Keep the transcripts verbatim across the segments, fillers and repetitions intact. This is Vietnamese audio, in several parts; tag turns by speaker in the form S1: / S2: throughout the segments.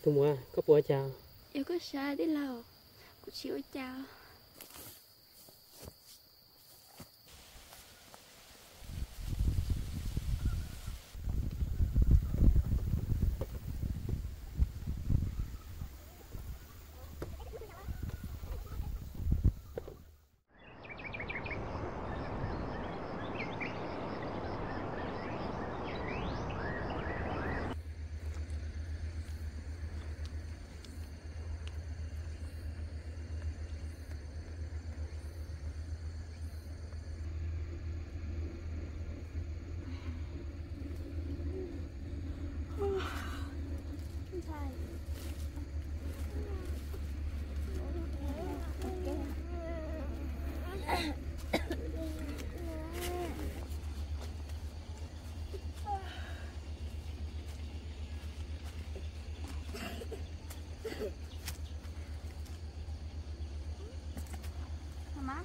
S1: Thùng mua có bùa chào.
S2: Yêu có xa đi lâu. Cô chịu chào. Mama.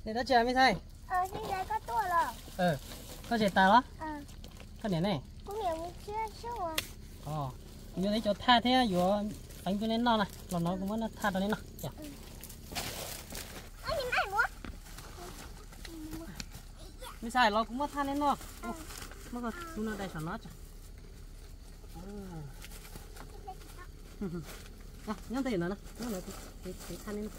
S1: thì đã chơi mới sai
S3: ờ thế giờ có tua rồi
S1: ờ có chơi ta đó
S3: ờ
S1: có nè này
S3: cũng nhiều người chưa số à
S1: ờ như đấy cho tha thế vừa bánh cho nên nó này nó nó cũng muốn nó tha cho nên nó dạ
S3: anh nhìn ai muốn
S1: mới sai nó cũng muốn tha nên nó nó có chúng nó đây sản nó chứ à nhắm tiền nữa nè nó lại cái cái tha nên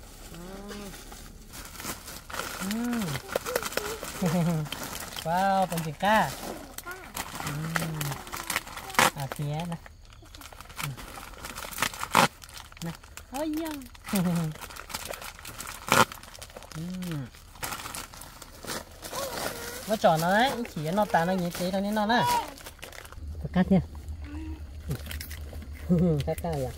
S1: wow, con cá. À phía nè. Nè. Ôi da. Nó tròn nó đấy, chỉ nó tàn nó nhẹ tí thôi nên nó nè. Cắt nha. Cắt cá à?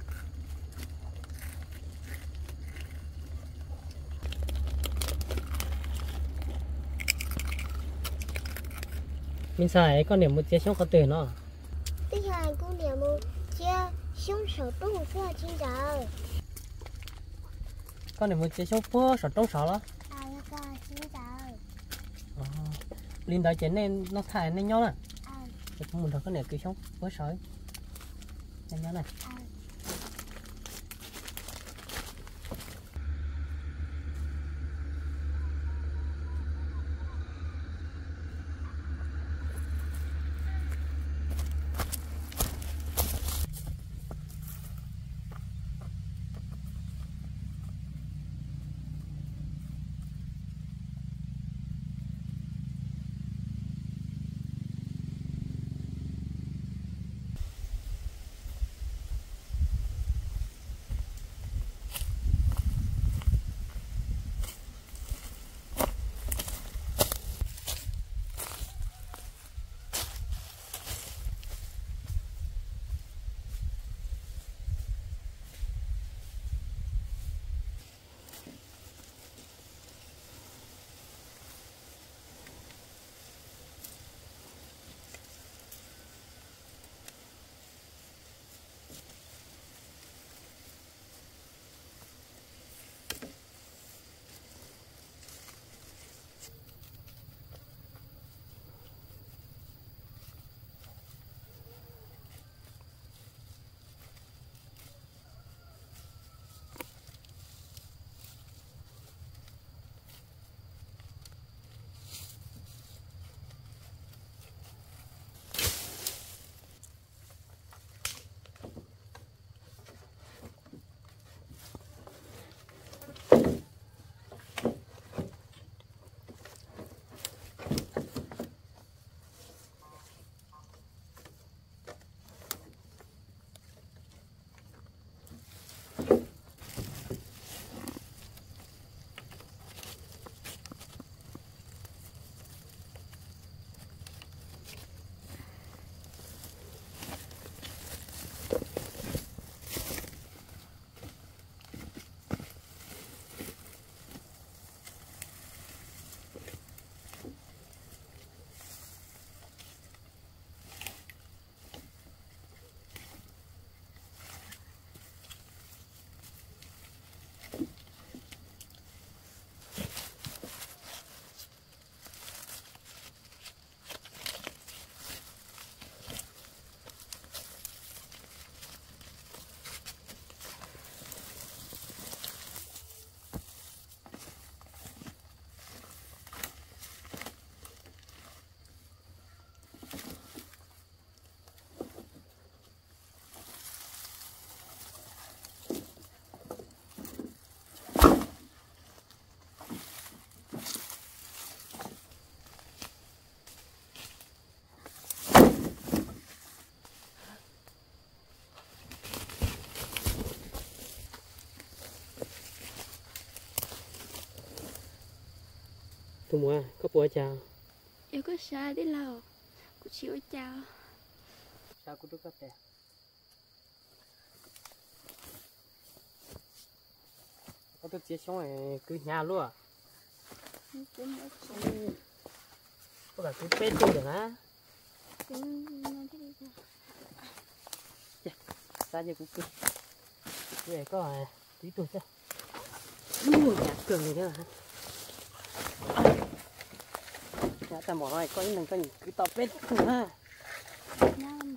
S1: Mình xài con điểm một chiếc sống có từ nó.
S3: Tiếp theo con điểm một chiếc sống sổ trung phua chín giờ.
S1: Con điểm một chiếc sống phua sổ trung sổ đó.
S3: À nó có chín giờ.
S1: Ờ. Linh đó chén nên nó thải nên nhau nè.
S3: À.
S1: Thì cũng muốn thằng con điểm cứ sống phua sỏi. Nên nhau này.
S3: À.
S1: Tụi mua có bùa chào.
S2: Yêu có xa đi lâu. Cô chịu chào.
S1: Sao cô đúc tè. Có tôi chia xong rồi cứ nhà luôn à. Có cả cứ bên tôi được á. Ra như cũng cứ. Vậy có tí tuổi sao. Đu nhạc cường này nữa hả. nhà ta mỏ này có những đằng có những cái tàu bếp ha
S2: Nam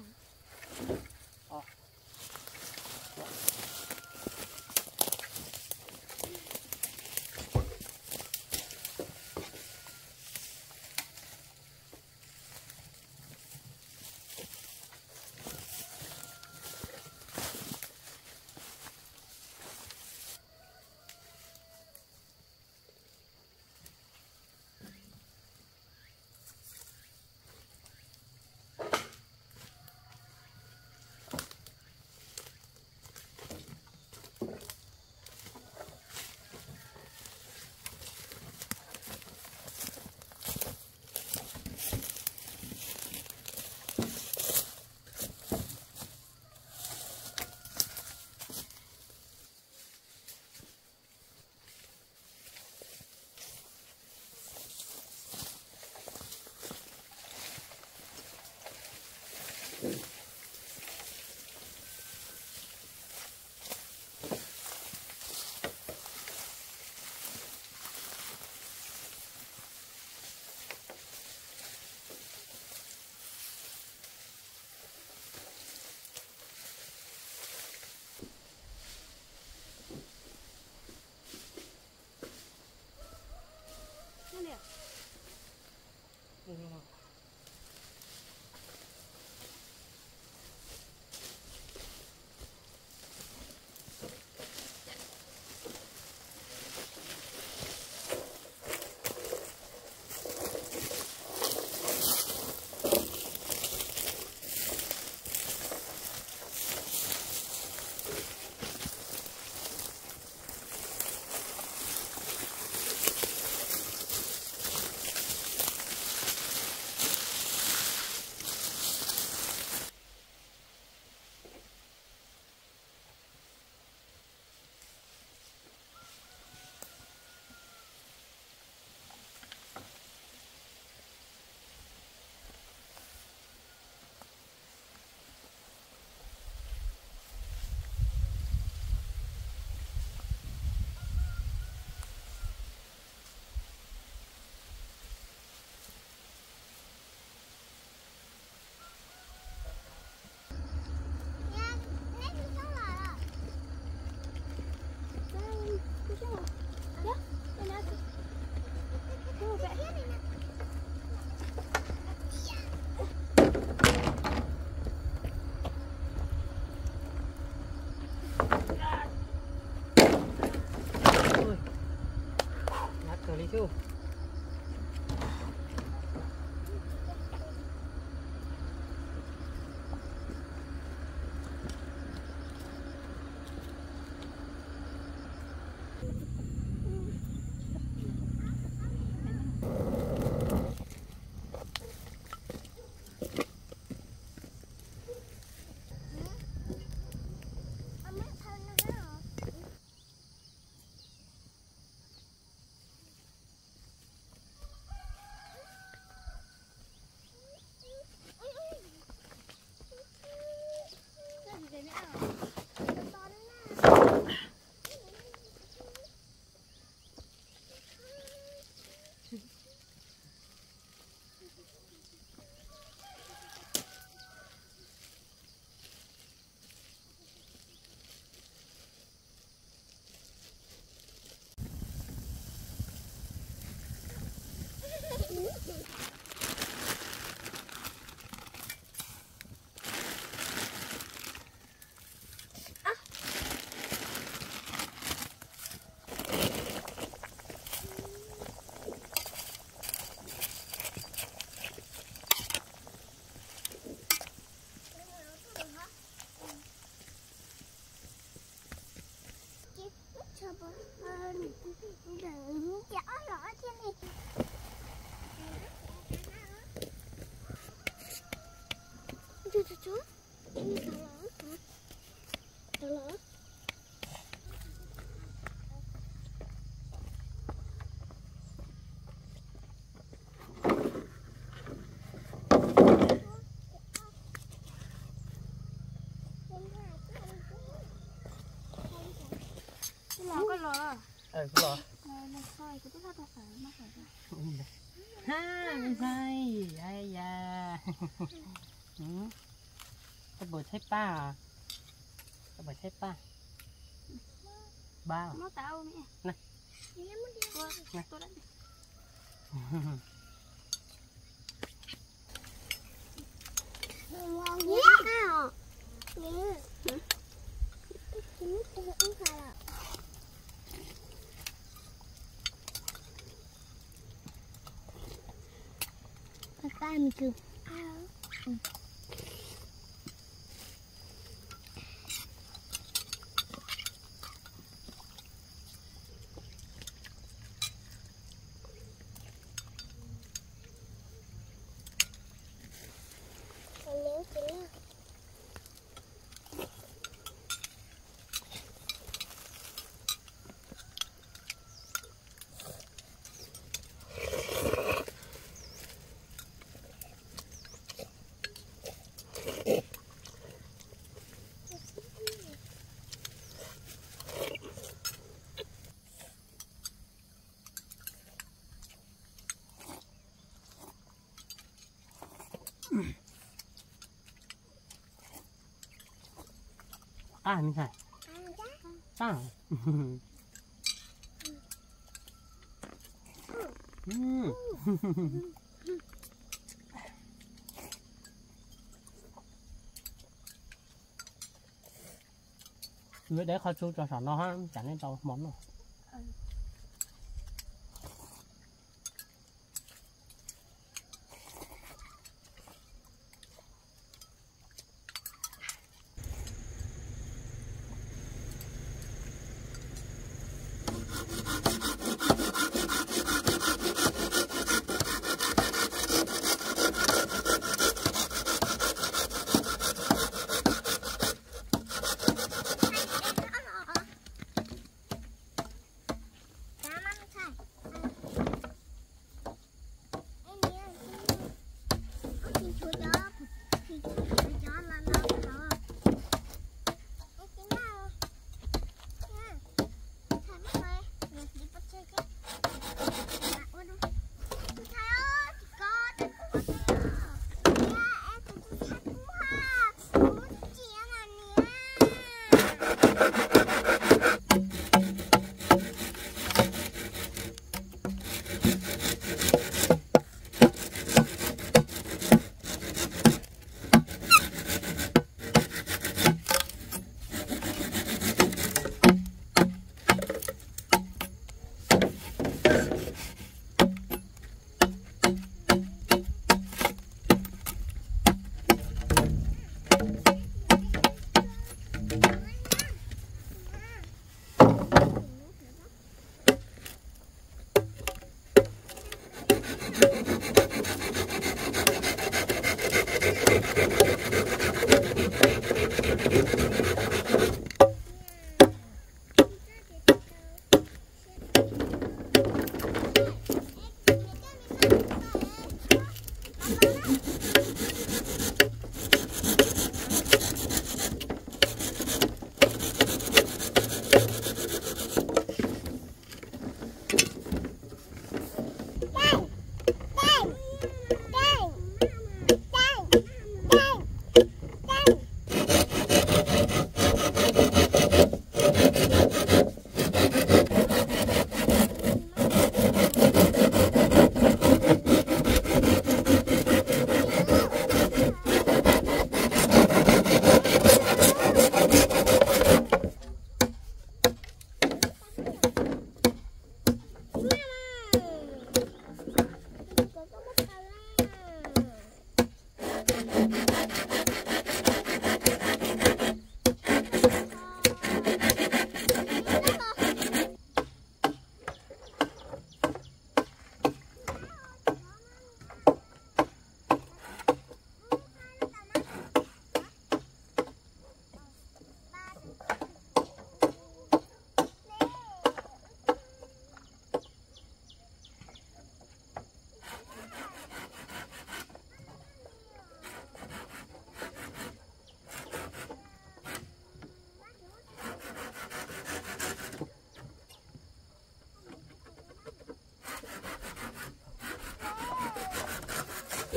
S1: Chú.
S3: Chú chú chú. Ini salah. Salah.
S2: Cái lò cái lò.
S1: Ờ, cái lò.
S2: Nó nó soi.
S1: haไม่ใช่ไอ้ยาหืมตะเบิดใช่ป้าตะเบิดใช่ป้าบ้า
S2: Nó tao nè.
S1: Này.
S2: Tôi, tôi đã.
S3: Ngon quá hả? Nè. Chị muốn tôi uống phải à? Papa mình kêu. Ừ.
S1: À, mình phải à. Để kho chú cho nó ha, chẳng nên tao món rồi.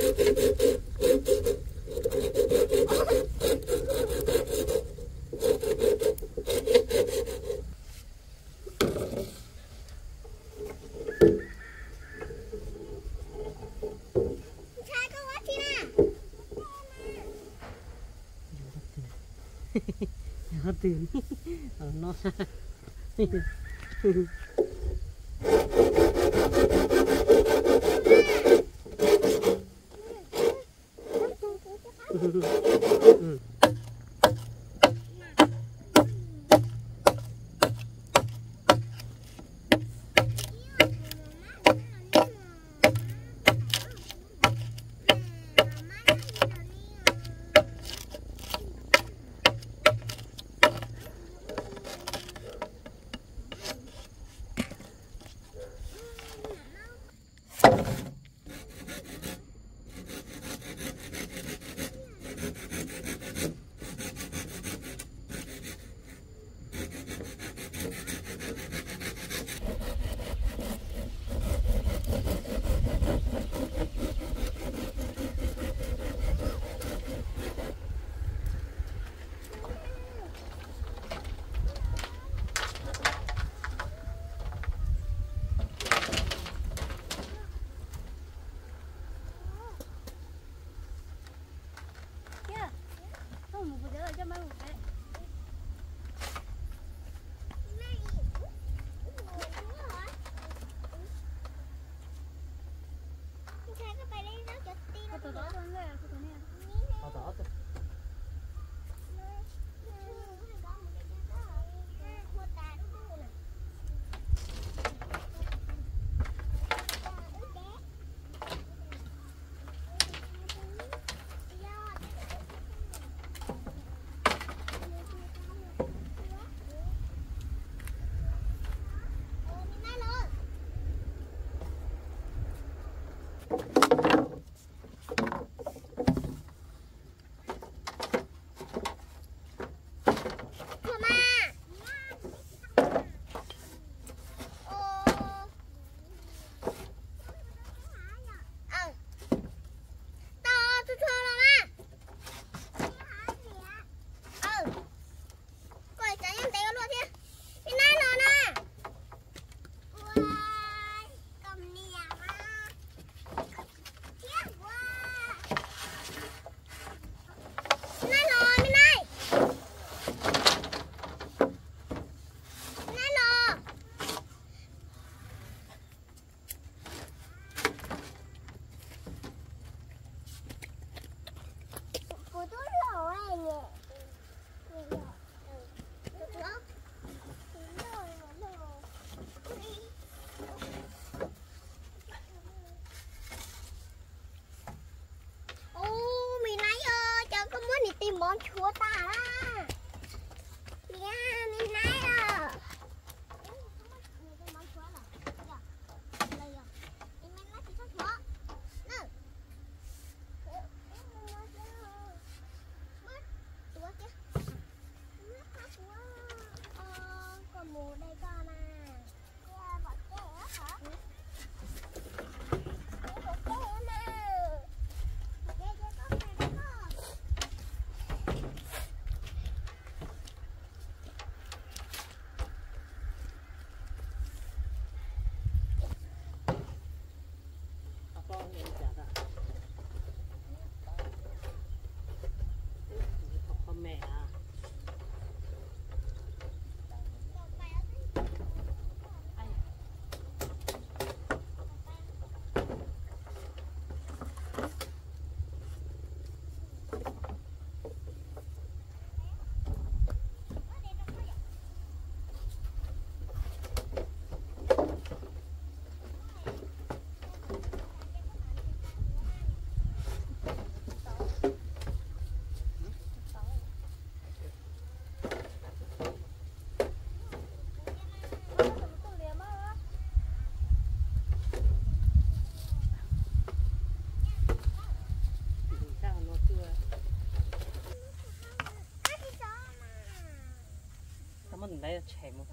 S1: nóตื่นnó
S3: món chúa ta đó. Mẹ, mình nãy rồi. Món chúa rồi. Đây rồi. Mình nãy là chỉ cho chúa. Nè. Mất. Chúa kia. Mất hả chúa. Ờ, còn mù đây con à. Kia, bỏ kẻ hả?
S1: mình đây chảy một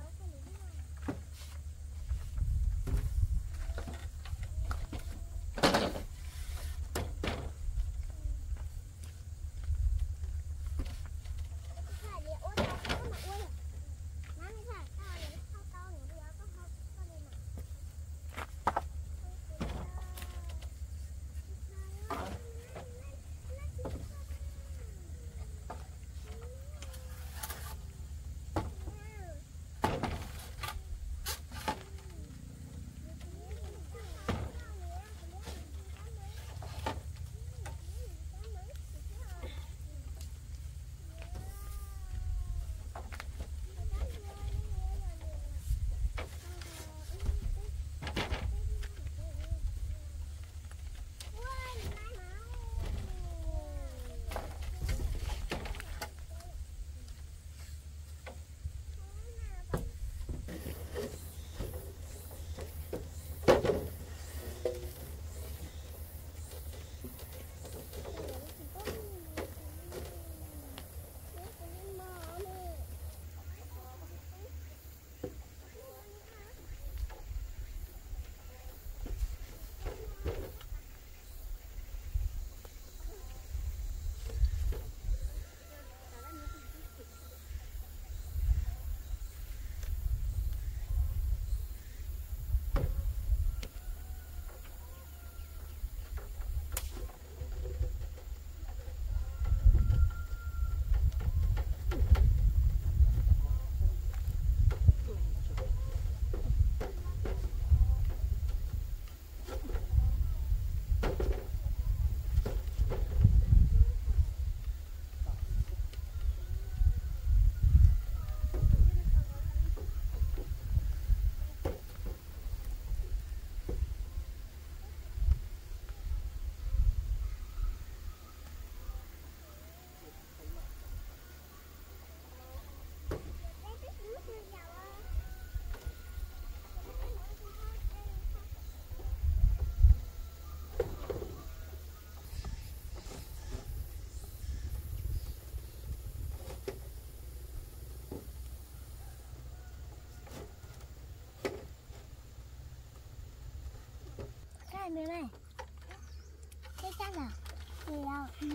S3: này nữa này. Cái chắc là nhiều đâu. Ừ.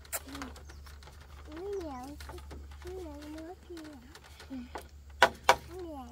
S3: Nó nhiều. Nó nhiều nữa kia. Ừ. Nó nhiều.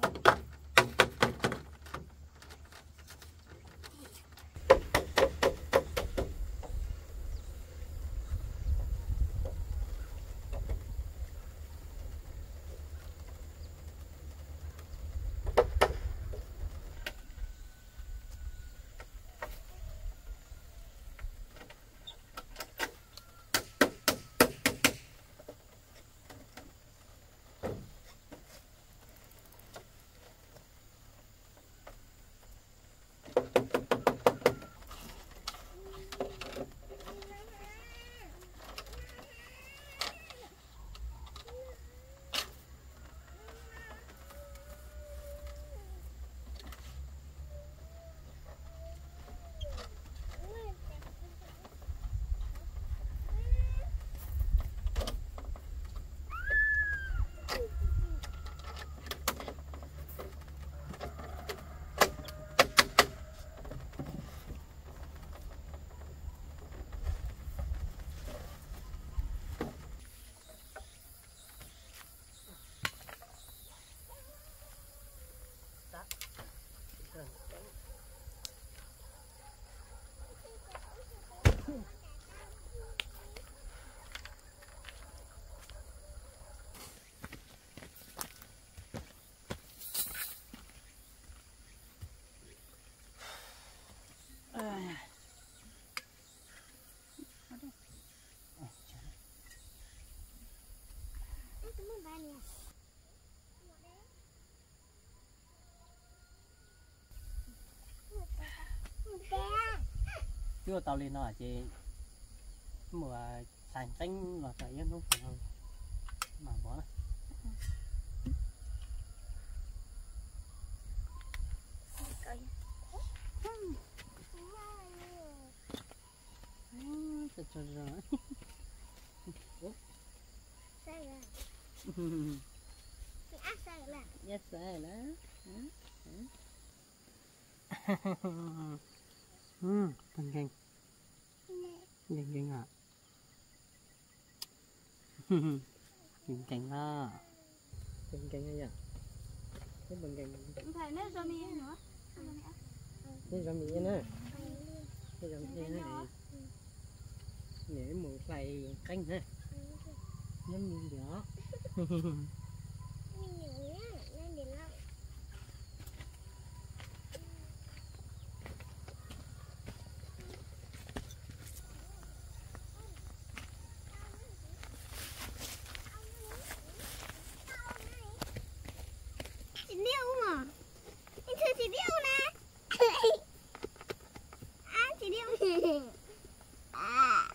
S1: chưa tàu lên nó chị mùa sành tanh là phải yên không phải không mà bỏ này. Trời trời rồi.
S3: Sai rồi. Ác sai rồi.
S1: Yes sai đó. Ừ, căng căng. Căng căng à. Căng căng đó. Căng căng hay à? Cái bằng căng.
S2: Không phải nữa cho mi nữa.
S1: Cái rau mì nữa. Cái rau mì nữa. Để một lại canh ha. Nhắm miếng đó.
S3: Chị điêu mà. Anh thưa chị điêu nè. À, chị điêu. À.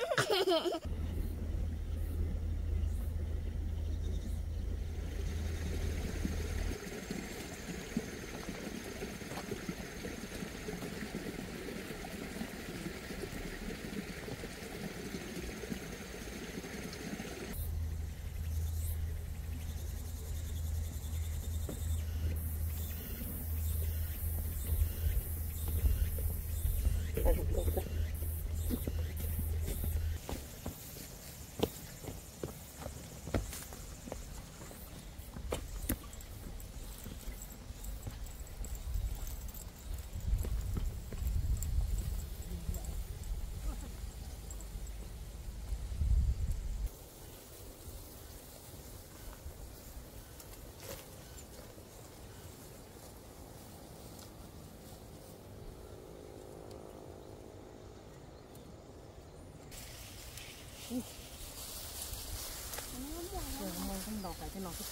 S1: Không đọc lại cái nó.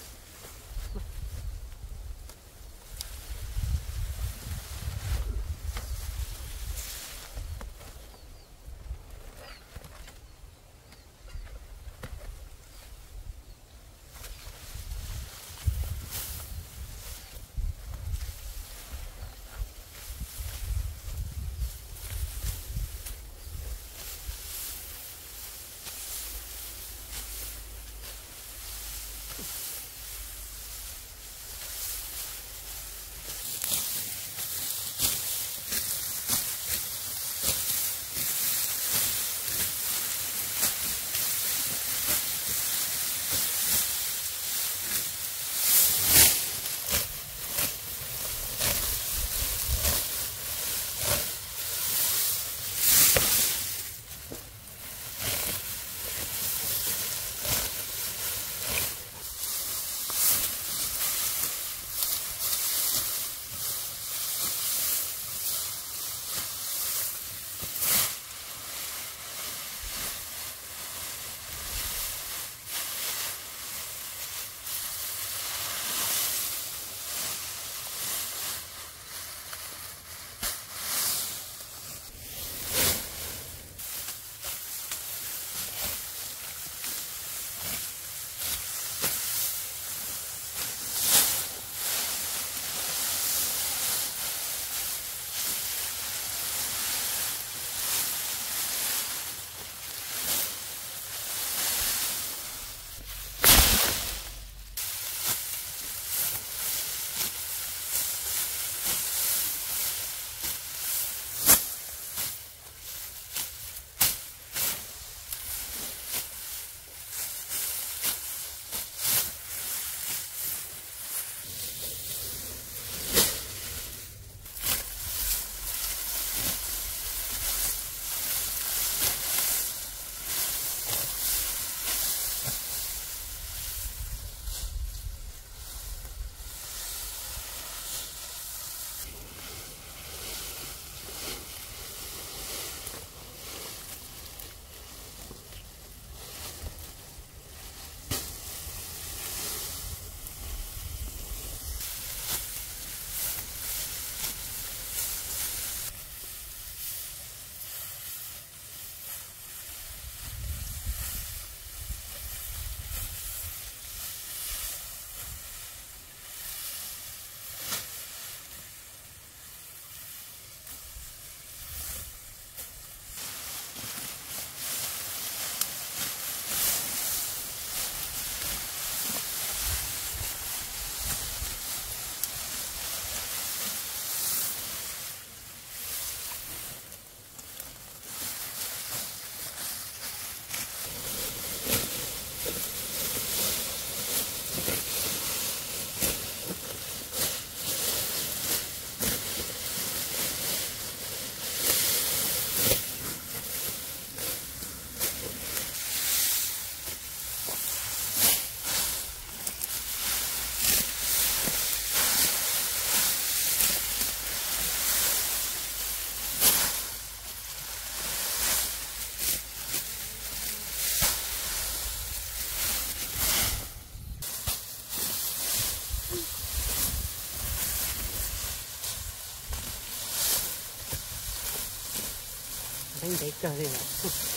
S1: Thấy để cơ đi nè.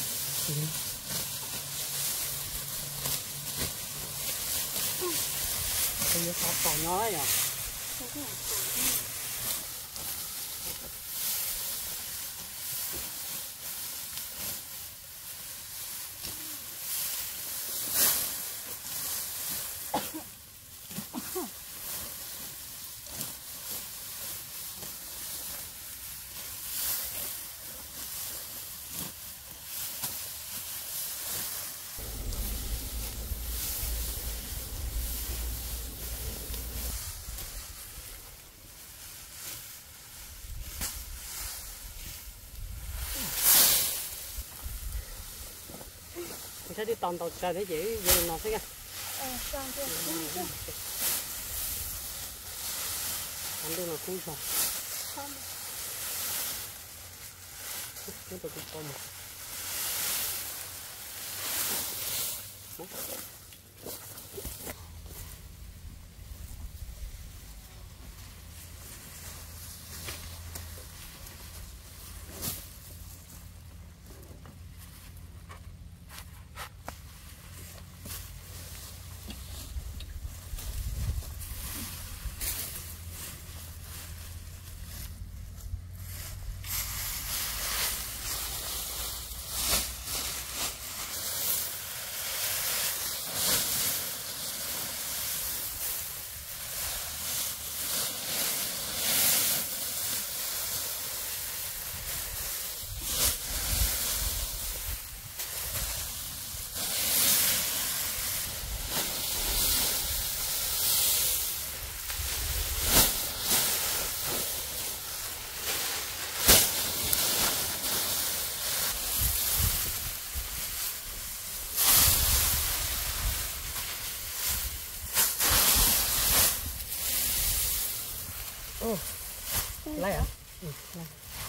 S1: Bây giờ có còn nói à. Mình sẽ đi toàn tàu trời để dễ dễ nó thấy kìa.
S3: Ờ, còn chưa, không chưa.
S1: Anh đưa nó cúi rồi.
S3: Không.
S1: Nó tôi cũng con mà. Ồ, lấy hả? Ừ, lấy.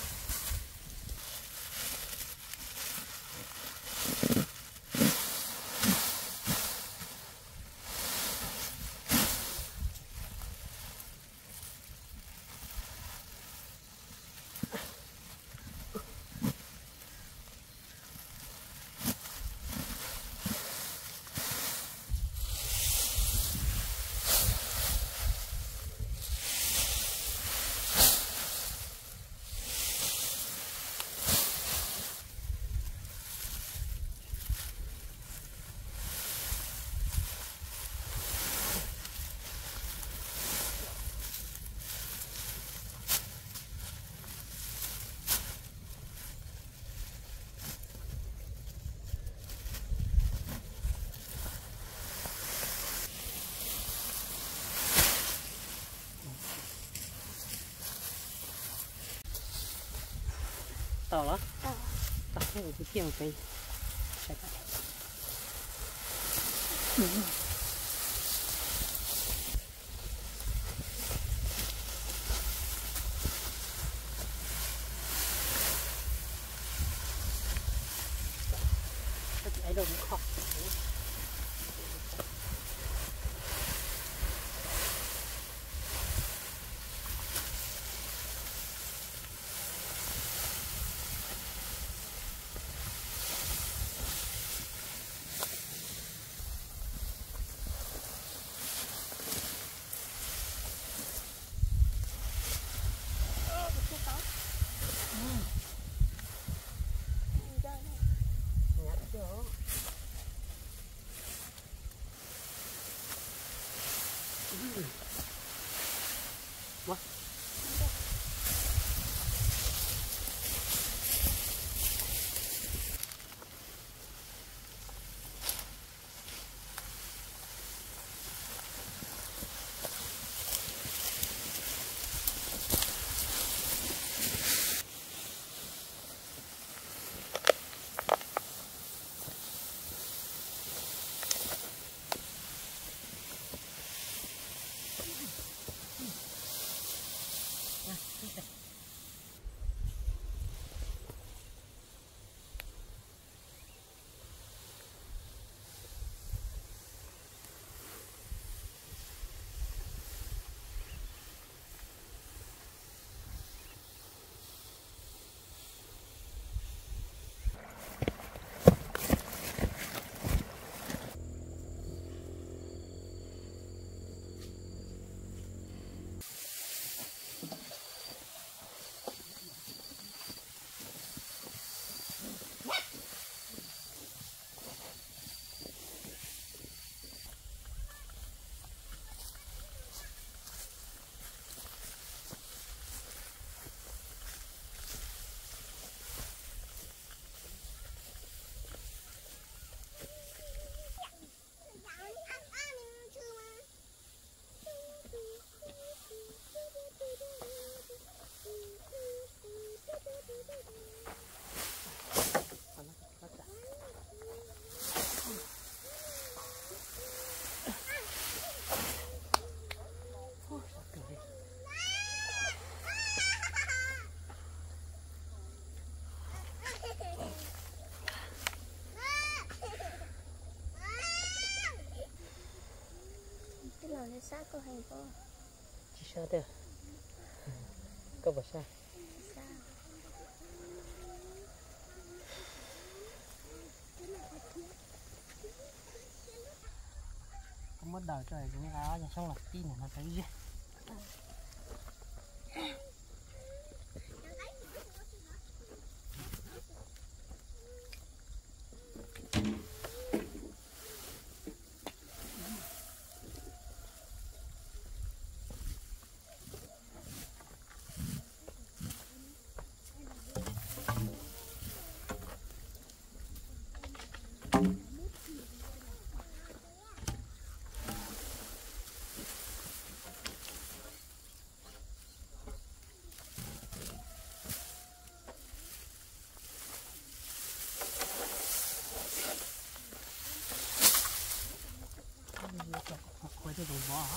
S1: Tao đó?
S3: Ờ.
S1: Tao thấy cái kia một cây. Chạy lại. Ấy đâu cũng khó. Nhặt chưa?
S2: sao có hay có
S1: chỉ sao được có bảo sao
S2: sao
S1: không mất đầu trời cũng áo nhà xong là tin là nó thấy gì quay cho đồng bò hả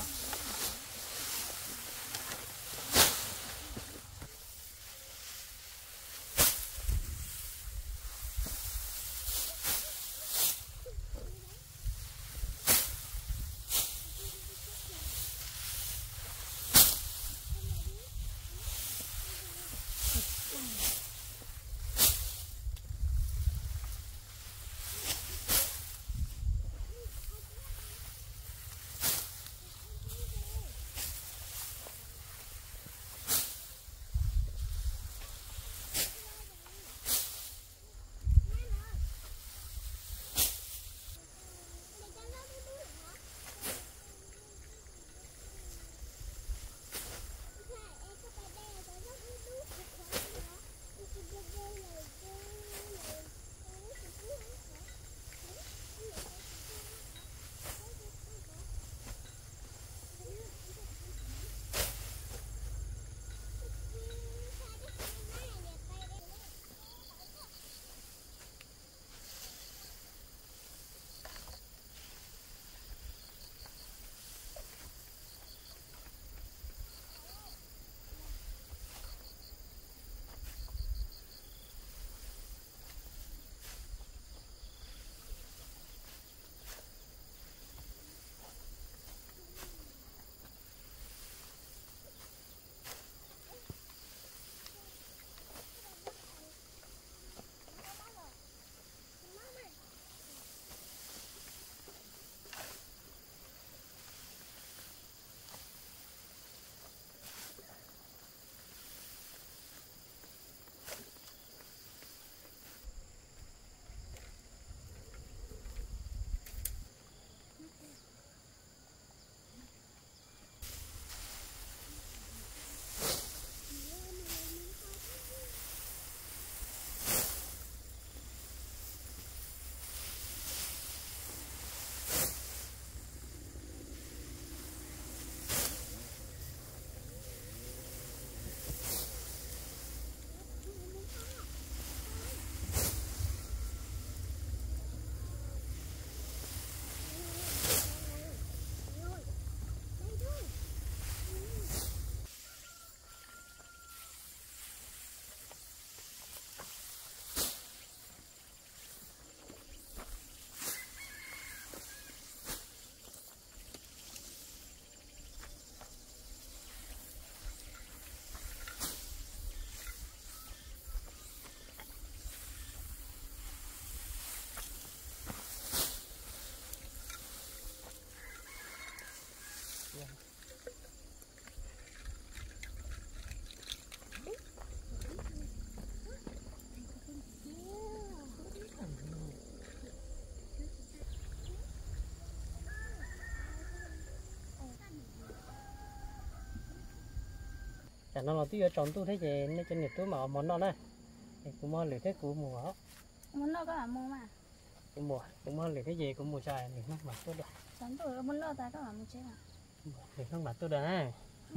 S1: chả nó là tí ở tròn tu thế gì nên trên nhiệt túi mà món nó này cũng mua lửa thế cũng mùa
S2: muốn lo có là mua mà
S1: cũng mùa cũng mua lửa thế gì cũng mùa dài thì nó mặc tôi được
S2: chán tuổi muốn lo ta có là mua chứ à
S1: thì nó mặc tôi được này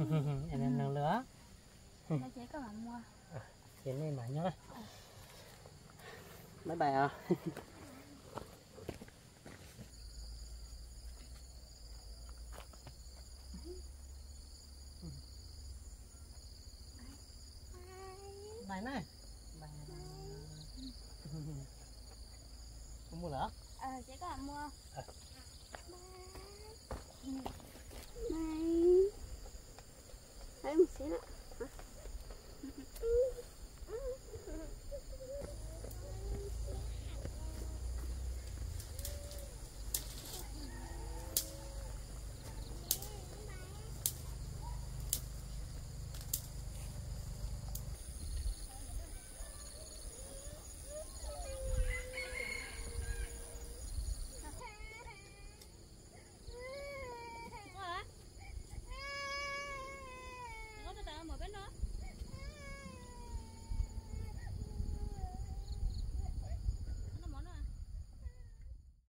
S1: anh em năng lửa
S2: nó chế có là mua
S1: thế này mà nhá bye bye à bài này bài cũng mua lửa
S2: ờ chế có là mua
S3: Bye.
S2: thấy mình xí nữa